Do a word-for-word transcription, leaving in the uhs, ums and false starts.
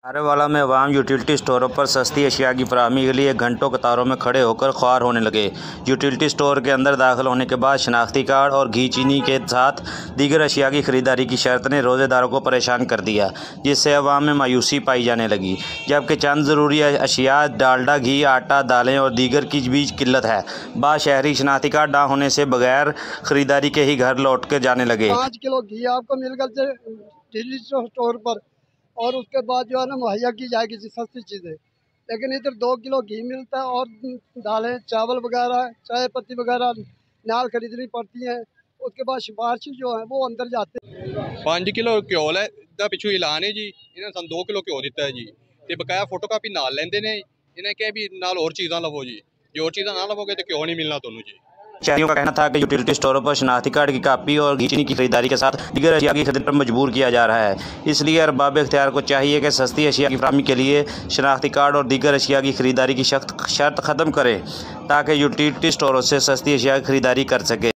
नारेवाला में अवाम यूटिलिटी स्टोरों पर सस्ती अशिया की फराहमी के लिए घंटों कतारों में खड़े होकर ख्वार होने लगे। यूटिलिटी स्टोर के अंदर दाखिल होने के बाद शनाख्ती कार्ड और घी चीनी के साथ दीगर अशिया की खरीदारी की शर्त ने रोज़ेदारों को परेशान कर दिया, जिससे अवाम में मायूसी पाई जाने लगी। जबकि चंद ज़रूरी अशिया डालडा, घी, आटा, दालें और दीगर की भी किल्लत है। बाद शहरी शनाख्ती कार्ड ना होने से बगैर खरीदारी के ही घर लौट कर जाने लगे। पाँच किलो घी आपको मिल गया यूटिलिटी स्टोर पर और उसके बाद जो है ना मुहैया की जाएगी सस्ती चीज़ें, लेकिन इधर दो किलो घी मिलता है और दालें, चावल वगैरह, चाय पत्ती वगैरह नाल खरीदनी पड़ती हैं। उसके बाद सिफारशी जो है वो अंदर जाते हैं। पाँच किलो घ्यो है पिछू ऐलान है जी, इन्हें सन दो किलो घ्यो दिता है जी, तो बकाया फोटो कापी नाल लेंदे ने। इन्हें कहा भी नाल होर चीज़ां लवो जी, जो होर चीज़ां ना लवोगे तो घ्यो नहीं मिलना तुहानू जी। शहरियों का कहना था कि यूटिलिटी स्टोरों पर शनाख्ती कार्ड की कापी और घी चीनी की खरीदारी के साथ दीगर अशिया की खरीद पर मजबूर किया जा रहा है। इसलिए अरबाब इख्तियार को चाहिए कि सस्ती अशिया की फराहमी के लिए शनाख्ती कार्ड और दीगर अशिया की खरीदारी की शर्त ख़त्म करें, ताकि यूटिलिटी स्टोरों से सस्ती अशिया की खरीदारी कर सके।